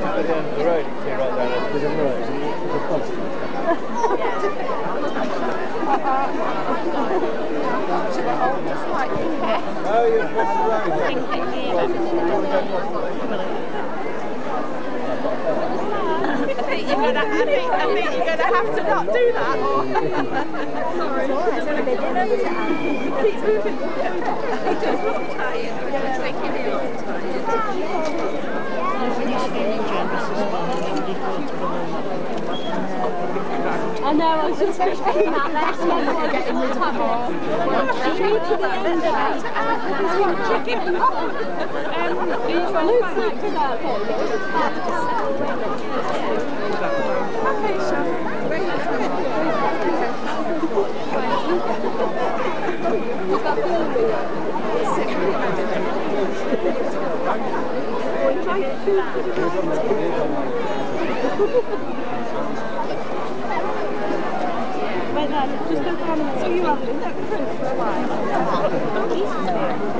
At the end of the road, you can see right down there. There's a road. There's a bus. Oh, you're across the road. I think you're gonna have to not do that. Sorry. Keep moving. It does look tired. It's making me look tired. I know, I was just thinking that last one was getting rid of them all. True to the end of it. Luke's like to that one. Okay, Sean. Wait, no, just go down and so you have it. Don't print for a while.